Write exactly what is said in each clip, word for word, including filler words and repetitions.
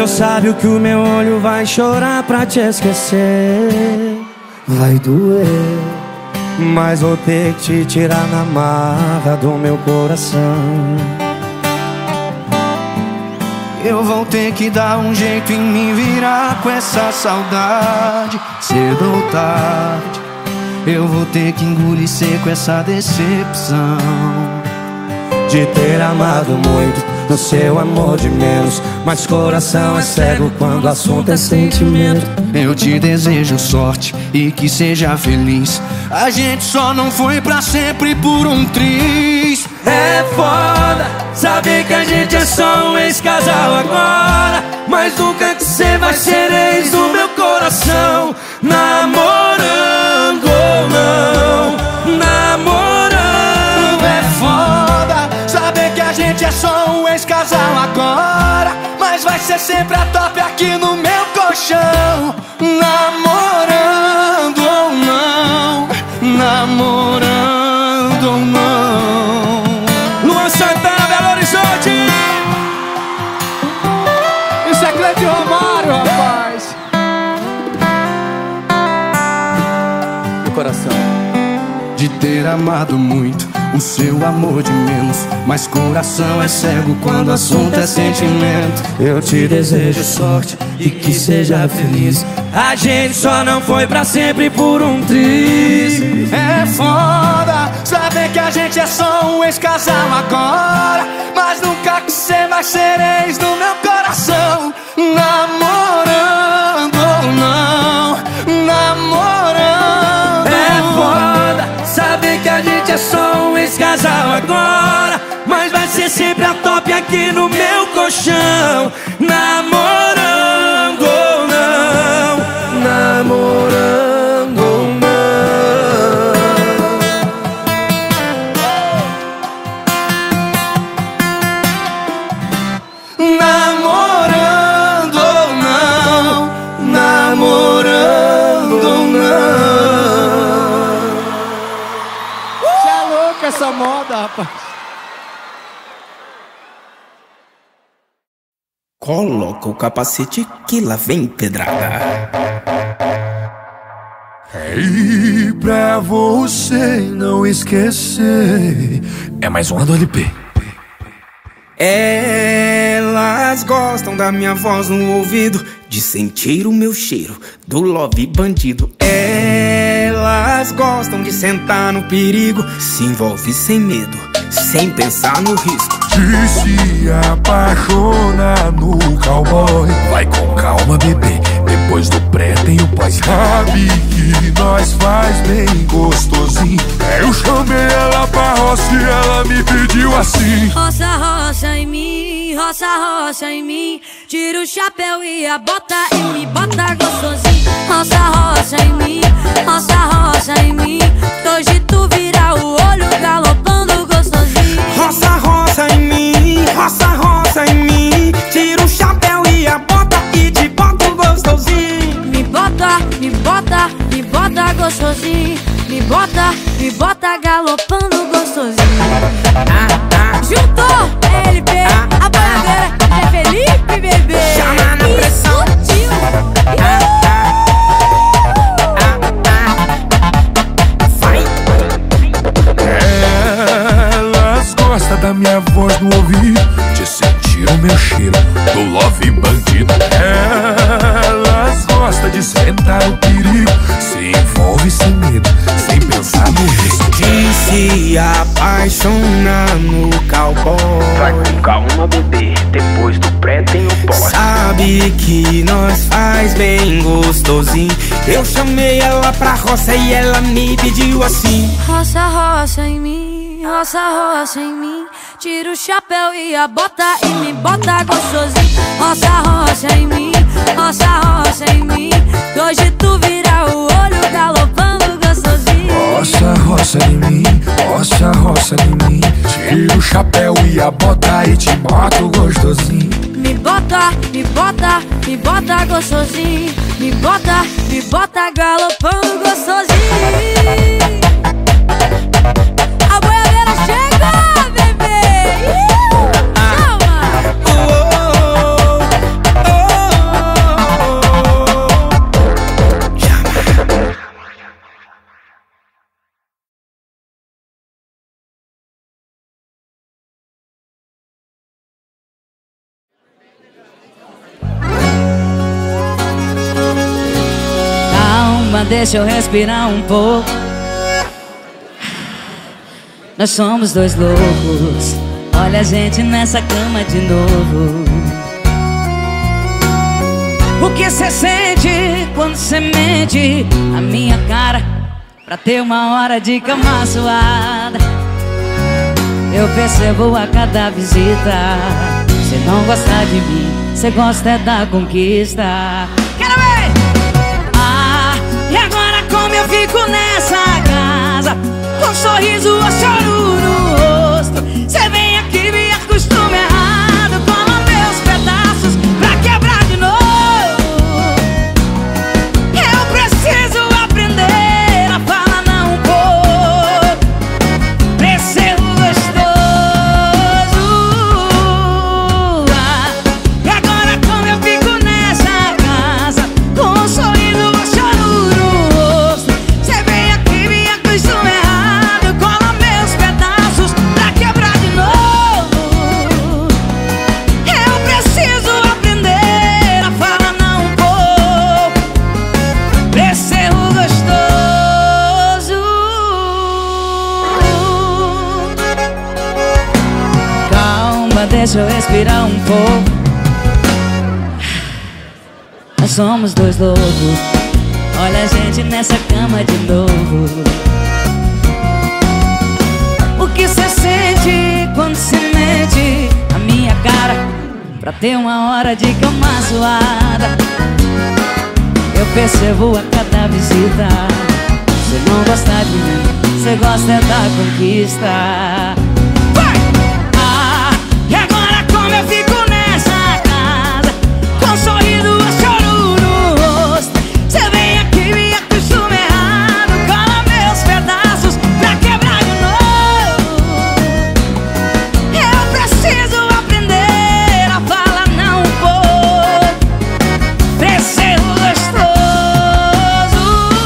não sabe o que o meu olho vai chorar pra te esquecer. Vai doer, mas vou ter que te tirar na marra do meu coração. Eu vou ter que dar um jeito em me virar com essa saudade. Cedo ou tarde, eu vou ter que engolir seco essa decepção de ter amado muito, no seu amor de menos. Mas coração é cego quando o assunto é sentimento. Eu te desejo sorte e que seja feliz. A gente só não foi pra sempre por um triz. É foda saber que a gente é só um ex-casal agora, mas nunca que cê vai ser ex do meu coração. Namorando ou não, namorando. É foda saber que a gente é só um ex-casal agora, mas vai ser sempre a top aqui no meu colchão. Namorando ou não, namorando ou não. Luan Santana, Belo Horizonte. Isso é Cleide Romário, rapaz. No coração de ter amado muito, o seu amor de menos. Mas coração é cego quando o assunto é sentimento. Eu te desejo sorte e que seja feliz. A gente só não foi pra sempre por um triz. É foda saber que a gente é só um ex-casal agora, mas nunca que cê vai ser ex do meu coração. Namorando ou não, namorando. É foda saber que a gente é só um ex-casal agora, mas vai ser sempre a top aqui no meu colchão. Namorando ou não, namorando ou não. Namorando ou não, namorando ou não. Você é louco essa moda, rapaz. Coloca o capacete que lá vem pedrada. E pra você não esquecer, é mais uma do L P. Elas gostam da minha voz no ouvido, de sentir o meu cheiro do love bandido. Elas gostam de sentar no perigo, se envolve sem medo, sem pensar no risco. De se apaixonar no cowboy. Vai com calma, bebê, depois do pré tem o pós. Sabe que nós faz bem gostosinho. Eu chamei ela pra roça e ela me pediu assim: roça, roça em mim, roça, roça em mim. Tira o chapéu e a bota e me bota gostosinho. Roça, roça em mim, roça, roça em mim. Hoje tu vira o olho galopando gostosinho. Roça, roça em mim, roça, roça em mim. Tira o chapéu e a bota e te bota gostosinho. Me bota, me bota, me bota gostosinho. Me bota, me bota galopando gostosinho. Ah, ah. Juntou L P, ah, a boiadeira ah, é Felipe, bebê. Chama na pressão. Explodiu. Ah, ah, ah, ah. Vai. Elas gostam da minha voz no ouvido, de sentir o meu cheiro do love bandido. Elas gostam de sentar no perigo, se envolve sem medo, sem pensar no risco. De se apaixonar no cowboy. Vai com calma, bebê, depois do pré tem o pós. Sabe que nós faz bem gostosinho. Eu chamei ela pra roça e ela me pediu assim: roça, roça em mim, roça, roça em mim. Tira o chapéu e a bota e me bota gostosinho. Roça, roça em mim, roça, roça em mim. Hoje tu vira o olho galopando gostosinho. Roça, roça em mim, roça, roça em mim. Tira o chapéu e a bota e te boto gostosinho. Me bota, me bota, me bota gostosinho. Me bota, me bota galopando gostosinho. A boiadeira chega, bebê. Chama. Oh, oh, oh. Calma, deixa eu respirar um pouco. Nós somos dois loucos. Olha a gente nessa cama de novo. O que cê sente quando cê mente a minha cara pra ter uma hora de cama suada? Eu percebo a cada visita. Cê não gosta de mim, cê gosta é da conquista. Quero ver! Ah, e agora como eu fico nessa casa, com um sorriso ou choro no rosto? Cê vem aqui, me acostuma errado, cola meus pedaços pra quebrar de novo. Eu preciso aprender a falar não um pouco, pra ser gostoso. Ah, e agora como eu fico nessa casa, com um sorriso ou choro no rosto? Cê vem aqui, me acostuma errado, cola meus pedaços pra quebrar de novo. Eu preciso aprender a falar não um pouco, pra ser gostoso. Calma, deixa eu respirar um pouco. Nós somos dois loucos. Olha a gente nessa cama de novo. O que cê sente quando cê mente a minha cara pra ter uma hora de cama suada? Eu percebo a cada visita. Cê não gosta de mim, cê gosta é da conquista. Vai! Ah, e agora como eu fico nessa casa, com um sorriso ou choro no rosto? Cê vem aqui, me acostuma errado, cola meus pedaços pra quebrar de novo. Eu preciso aprender a falar não um pouco, pra ser gostoso.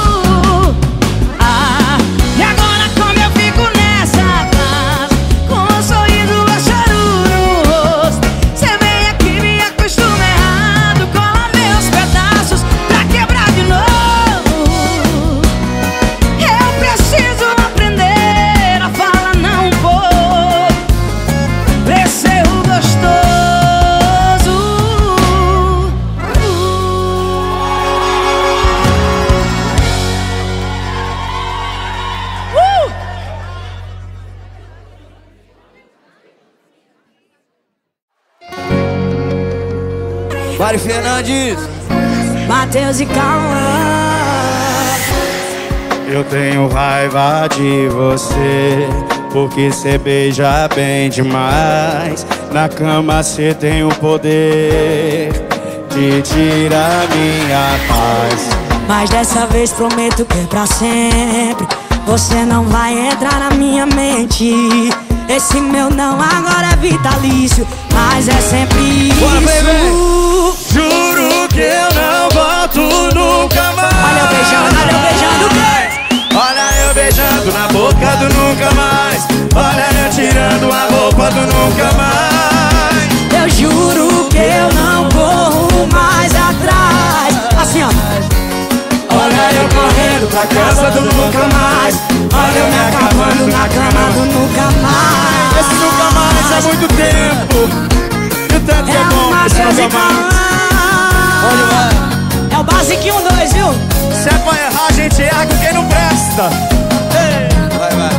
Ah, e agora como eu fico nessa casa, com um sorriso ou choro no rosto? Cê vem aqui, me acostuma errado, cola meus pedaços pra quebrar de novo. Eu preciso aprender a falar não um pouco, pra ser gostoso. Uh! Mari Fernandes. Matheus e Cauã. Eu tenho raiva de você, porque cê beija bem demais. Na cama cê tem o poder de tirar minha paz. Mas dessa vez prometo que é pra sempre. Você não vai entrar na minha mente. Esse meu não agora é vitalício, mas é sempre isso. Bora, baby! Juro que eu não volto nunca mais. Olha eu beijando, olha eu beijando, bem. Olha eu beijando na boca do nunca mais. Olha eu tirando a roupa do nunca mais. Eu juro que eu não corro mais atrás. Assim ó. Olha eu correndo pra casa do nunca mais. Olha eu me acabando na cama do nunca mais. Esse nunca mais é muito tempo. E o tanto que é bom pra seus amantes. Onde vai? É o basiquinho dois, viu? Se é pra errar, a gente erra com quem não presta. Ei. Vai, vai.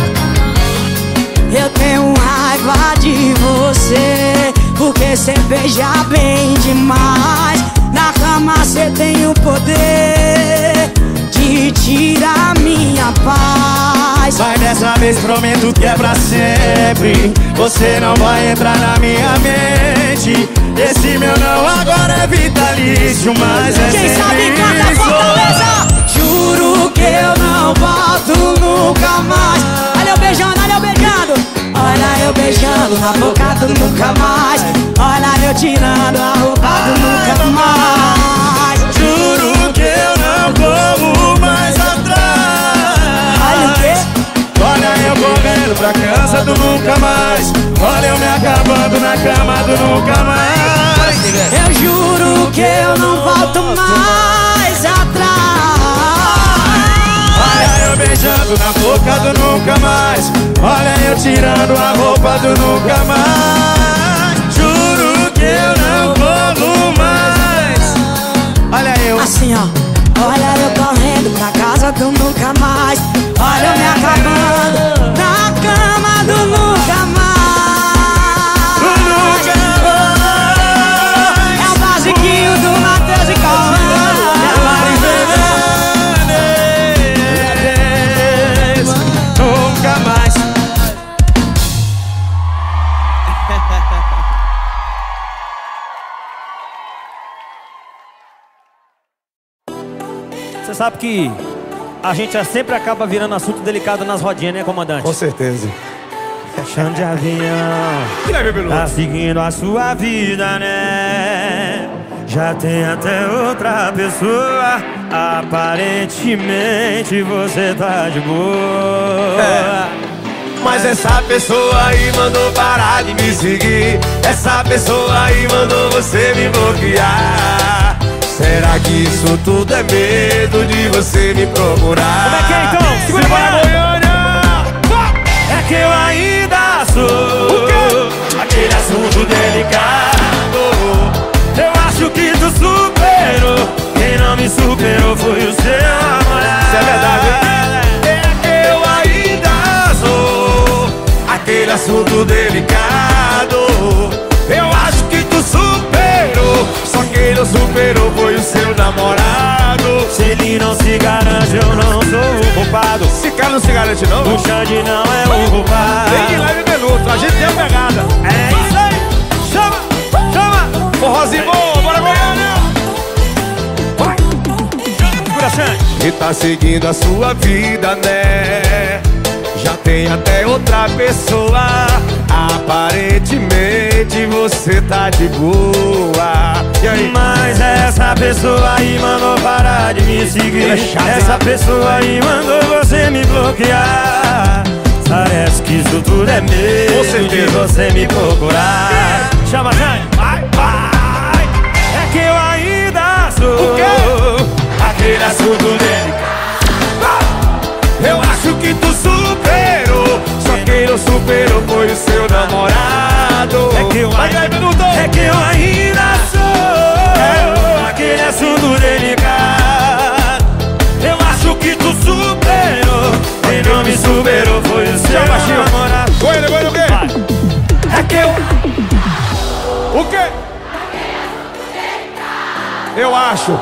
Eu tenho raiva de você, porque cê beija bem demais. Na cama cê tem o poder de tirar minha paz. Mas dessa vez prometo que é pra sempre. Você não vai entrar na minha mente. Esse meu não agora é vitalício, mas é quem sempre sabe canta Fortaleza. Juro que eu não volto nunca mais. Olha eu beijando, olha eu beijando. Olha eu beijando na boca do nunca mais. Olha eu tirando a roupa do nunca mais. Juro que eu não como mais atrás. Olha o quê? Olha eu correndo pra casa do nunca mais. Olha eu me acabando na cama do nunca mais. Eu juro que eu não volto mais atrás. eu beijando na boca do nunca mais. Olha eu tirando a roupa do nunca mais. Juro que eu não vou mais. Olha eu assim ó, olha eu correndo pra casa do nunca mais. Olha eu me acabando na cama do nunca mais. do nunca mais. É o basiquinho do Matheus e Cauã. Nunca mais. Você sabe que a gente sempre acaba virando assunto delicado nas rodinhas, né, comandante? Com certeza. Chão de avião, tá seguindo a sua vida, né? Já tem até outra pessoa. Aparentemente você tá de boa. É. Mas essa pessoa aí mandou parar de me seguir. Essa pessoa aí mandou você me bloquear. Será que isso tudo é medo de você me procurar? Como é que é então? Segura a Goiânia! É que eu ainda sou aquele assunto delicado. Eu acho que tu superou. Quem não me superou foi o seu namorado. Isso é verdade. É que eu ainda sou aquele assunto delicado. Eu acho que tu superou. Só quem não superou foi o seu namorado. Se ele não se garante, eu não sou o culpado. Esse cara não se garante não? O Xande não é o culpado. Vem de leve de luto, a gente tem a pegada. É isso aí. Chama, chama. Forrozinho bom, bora Goiânia. Vai. Segura, Xande. E tá seguindo a sua vida, né? Já tem até outra pessoa. Aparentemente você tá de boa. E aí? Mas essa pessoa aí mandou parar de me seguir. É chato, essa hein? pessoa aí mandou você me bloquear. Parece que isso tudo é Com medo certeza. de você me procurar. Chama, Jane. Vai, vai. É que eu ainda sou O quê? aquele assunto delicado. Eu acho que tu superou. Só quem não superou foi o seu namorado. É que eu Vai, ainda, vai, minuto. é que eu ainda sou aquele assunto delicado. Eu acho que tu superou. Quem não me superou foi o seu Tchau, baixinho. namorado. Goiânia, Goiânia, o quê? Vai. É que eu... O quê? Eu acho.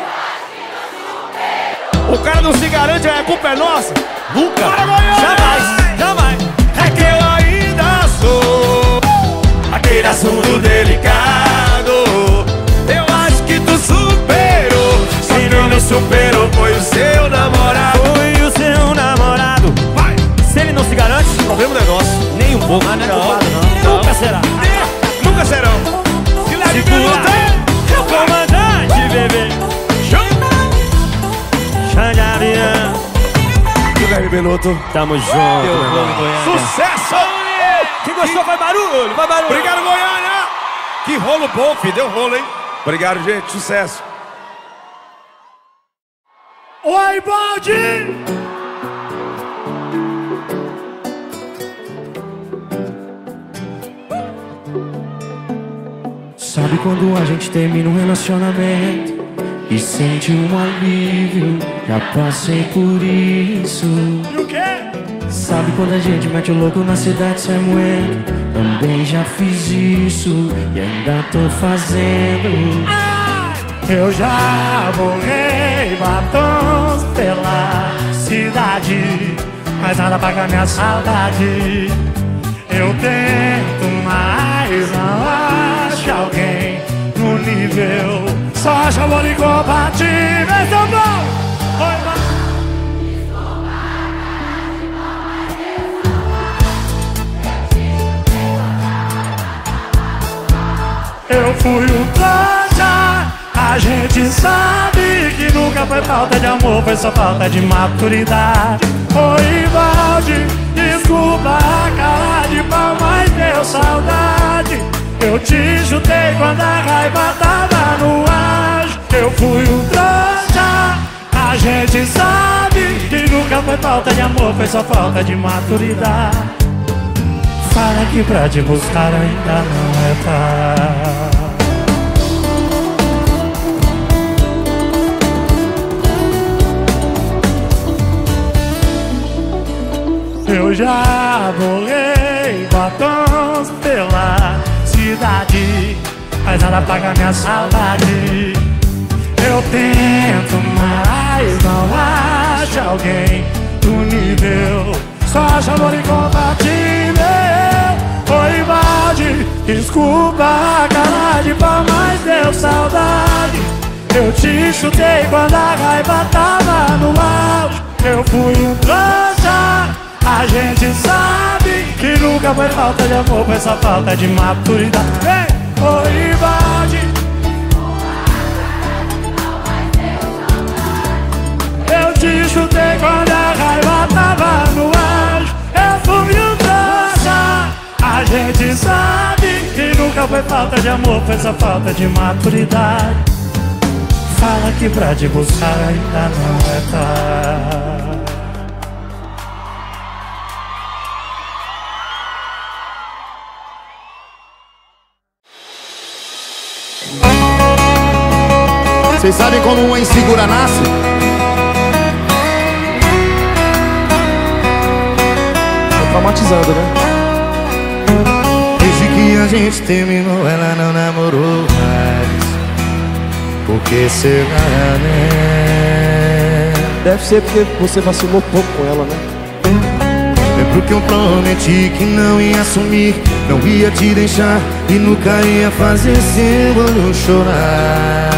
O cara não se garante, a culpa é nossa. Nunca, Bora, Goiânia! jamais, jamais. É que eu ainda sou Aquele assunto delicado. Eu acho que tu superou. Só Quem quem não não superou foi o seu namorado. foi o seu namorado. Vai! Se ele não se garante, O problema não é nosso. nem um pouco. Não, não é culpado, não. Nunca será. Nunca serão. Se leve de luta. Segura, comandante, bebê. Xande Avião. Guilherme Beloto. Tamo junto, meu irmão. Sucesso! Quem gostou, vai barulho, vai barulho. Obrigado, Goiânia! Que rolo bom, filho. Deu rolo, hein? Obrigado, gente. Sucesso. Oi, Baldi! Sabe quando a gente termina um relacionamento e sente um alívio? Já passei por isso. E o quê? Sabe quando a gente mete o louco na cidade sem moeda? Também já fiz isso e ainda tô fazendo. Eu já borrei batons pela cidade, mas nada paga minha saudade. Eu tento, mas não acho alguém no nível. Só acho amor incompatível. Então bom! Oi, mano. Eu fui um trouxa. A gente sabe que nunca foi falta de amor, foi só falta de maturidade. Oi, Valde, desculpa a cara de pau, mas deu saudade. Eu te chutei quando a raiva tava no ar. Eu fui um trouxa. A gente sabe que nunca nunca foi falta de amor, foi só falta de maturidade. Fala que pra te buscar ainda não é tarde. Eu já borrei batons pela cidade, mas nada apaga minha saudade. Eu tento, mas não acho alguém do nível. Só acho amor incompatível. Oi, Valde, desculpa a cara de pau, mas deu saudade. Eu te chutei quando a raiva tava no auge. Eu fui um trouxa. A gente sabe que nunca foi falta de amor, foi só falta de maturidade. Ei, oi, Valde. Eu te chutei quando a raiva tava no auge. Eu fui um trouxa. A gente sabe que nunca foi falta de amor, foi só falta de maturidade. Fala que pra te buscar ainda não é tarde. Vocês sabem como uma insegura nasce? Tô traumatizando, né? Desde que a gente terminou, ela não namorou mais. Porque será, né? Deve ser porque você vacilou pouco com ela, né? Lembro que eu prometi que não ia sumir, não ia te deixar e nunca ia fazer seu olho chorar.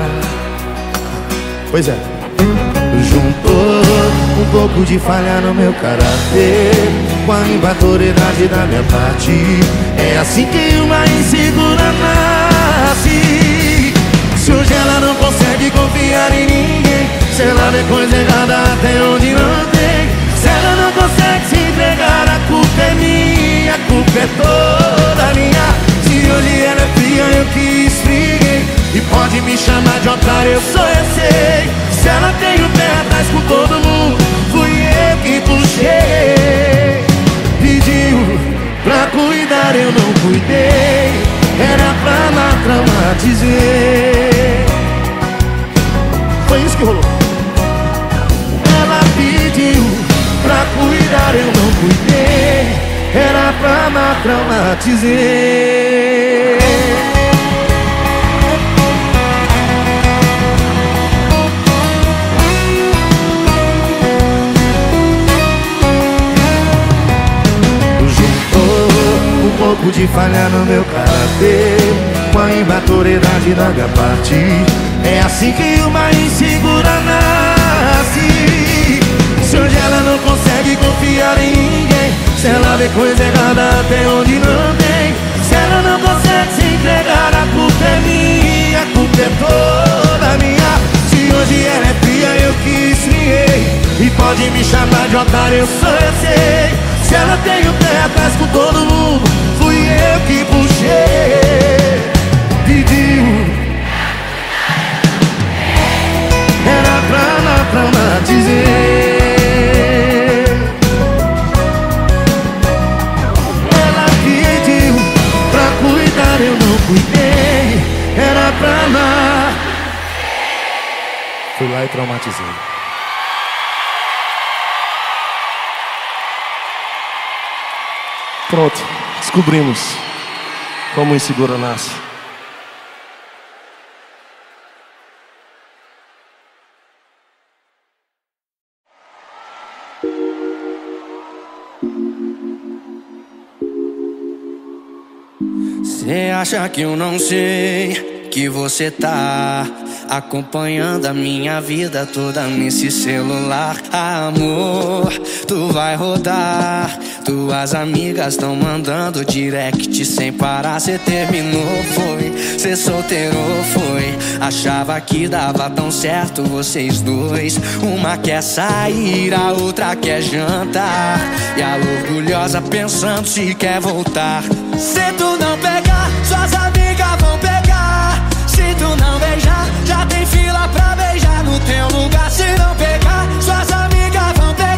Pois é. Juntou um pouco de falha no meu caráter com a imaturidade da minha parte. É assim que uma insegura nasce. Se hoje ela não consegue confiar em ninguém, se ela vê coisa errada até onde não tem, se ela não consegue se entregar, a culpa é minha, a culpa é toda minha. Se hoje ela é fria, eu que esfriguei, e pode me chamar de otário, eu sou, eu sei. Se ela tem o pé atrás com todo mundo, fui eu que puxei. Pediu pra cuidar, eu não cuidei, era pra lá traumatizei. Foi isso que rolou. Ela pediu pra cuidar, eu não cuidei, era pra lá traumatizei. Um pouco de falha no meu caráter com a imaturidade da minha parte. É assim que uma insegura nasce. Se hoje ela não consegue confiar em ninguém, se ela vê coisa errada até onde não tem, se ela não consegue se entregar, a culpa é minha, a culpa é toda minha. Se hoje ela é fria, eu que esfriei, e pode me chamar de otário, eu sou, eu sei. Se ela tem o pé atrás com todo mundo, fui eu que puxei. Pediu, era pra lá traumatizei. Ela pediu pra cuidar, eu não cuidei, era pra lá. Fui lá e traumatizei. Pronto, descobrimos como o inseguro nasce. Cê acha que eu não sei que você tá acompanhando a minha vida toda nesse celular? Amor, tu vai rodar, tuas amigas tão mandando direct sem parar. Cê terminou, foi, cê solteirou, foi, achava que dava tão certo vocês dois. Uma quer sair, a outra quer jantar, e a orgulhosa pensando se quer voltar. Se tu não pegar, suas amigas vão pegar. Se tu não beijar, já tem fila pra beijar no teu lugar. Se não pegar, suas amigas vão pegar.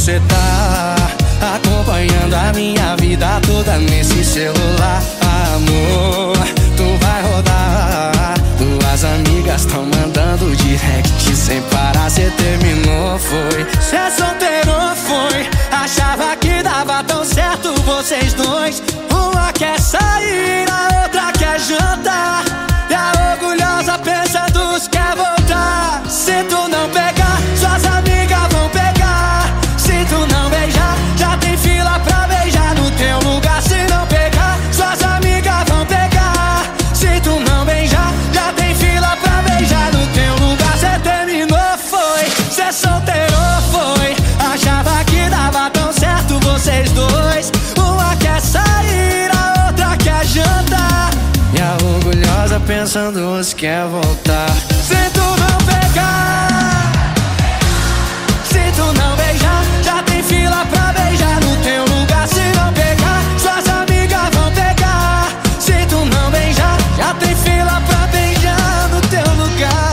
você tá acompanhando a minha vida toda nesse celular. Amor, tu vai rodar. Tuas amigas tão mandando direct sem parar. Cê terminou, foi? Cê solteirou, foi? Achava que dava tão certo vocês dois. Uma quer sair, a outra quer jantar. E a orgulhosa pensa dos quer voltar. Se tu não pegar, suas amigas vão pegar. Se tu não beijar, já tem fila pra beijar no teu lugar. Se não pegar, suas amigas vão pegar. Se tu não beijar, já tem fila pra beijar no teu lugar. Cê terminou, foi? Cê solteirou, foi? Achava que dava tão certo vocês dois. Uma quer sair, a outra quer jantar. E a orgulhosa pensando se quer voltar. Se tu não pegar, se tu não beijar, já tem fila pra beijar no teu lugar. Se não pegar, suas amigas vão pegar. Se tu não beijar, já tem fila pra beijar no teu lugar.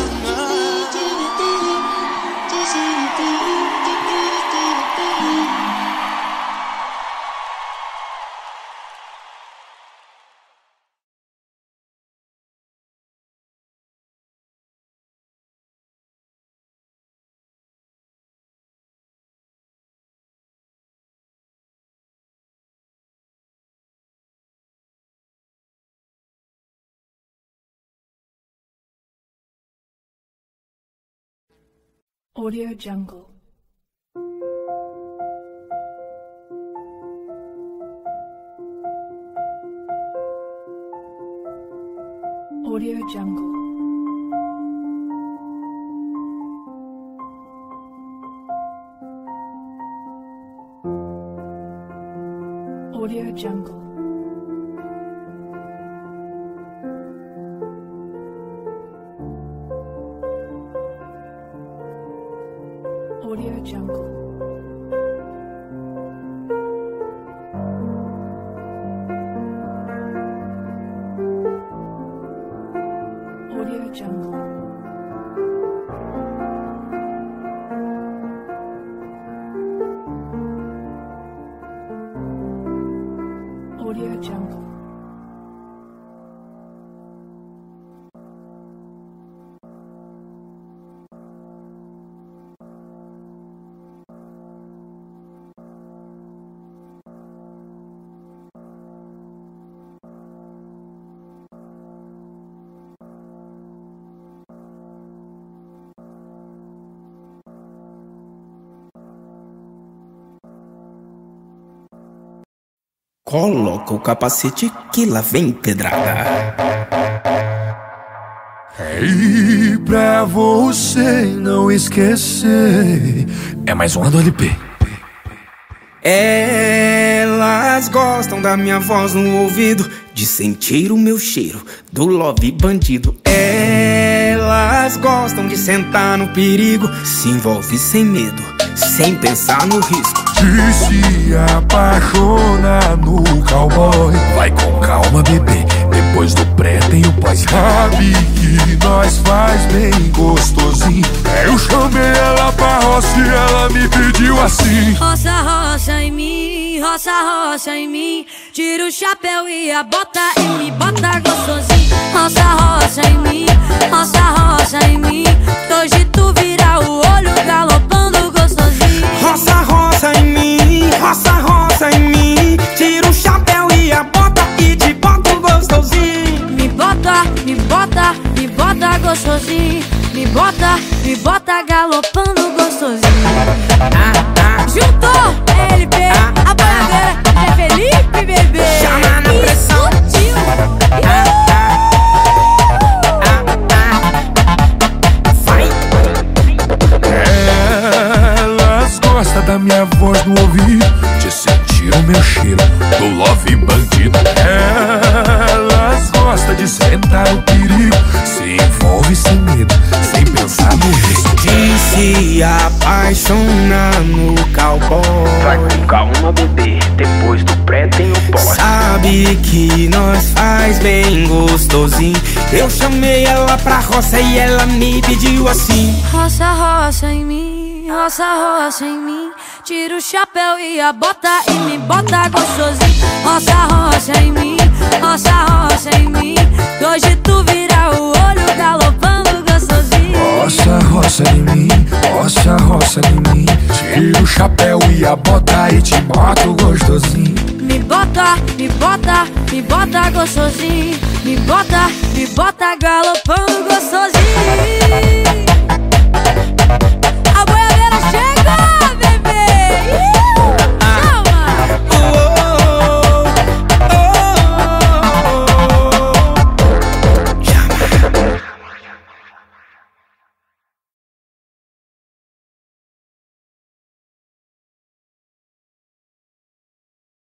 Audio Jungle. Audio Jungle. Audio Jungle. Audio Jungle. Audio Jungle. Audio Jungle. Coloca o capacete que lá vem pedrada. E pra você não esquecer, é mais um do L P. Elas gostam da minha voz no ouvido, de sentir o meu cheiro do love bandido. Elas gostam de sentar no perigo, se envolve sem medo, sem pensar no risco. E se apaixona no cowboy, vai com calma, bebê, depois do pré tem o pós. Sabe que nós faz bem gostosinho. Eu chamei ela pra roça e ela me pediu assim: roça, roça em mim, roça, roça em mim. Tira o chapéu e a bota e me bota gostosinho. Roça, roça em mim, roça, roça em mim. Hoje tu vira o olho galopando gostosinho. Roça, roça em mim, roça, roça em mim. Tira o chapéu e a bota e te bota gostosinho. Me bota, me bota, me bota gostosinho. Me bota, me bota galopando gostosinho. Ah, ah, juntou L P, ah, a bandeira ah, é Felipe, bebê. Chama na pressão. Ah, ah, ah, ah. Vai. Elas gostam da minha voz no ouvido, de sentir o meu cheiro do love bandido. Elas gostam de sentar o perigo, se envolve sem medo, sem pensar no risco. De se apaixonar no cowboy, vai com calma, bebê, depois do pré tem o pós. Sabe que nós faz bem gostosinho. Eu chamei ela pra roça e ela me pediu assim: roça, roça em mim, roça, roça em mim. tira o chapéu e a bota e me bota gostosinho. Roça, roça em mim, roça, roça em mim, que hoje tu vira o olho galopando gostosinho. Roça, roça em mim, roça, roça em mim, tira o chapéu e a bota e te boto gostosinho. Me bota, me bota, me bota gostosinho, me bota, me bota galopando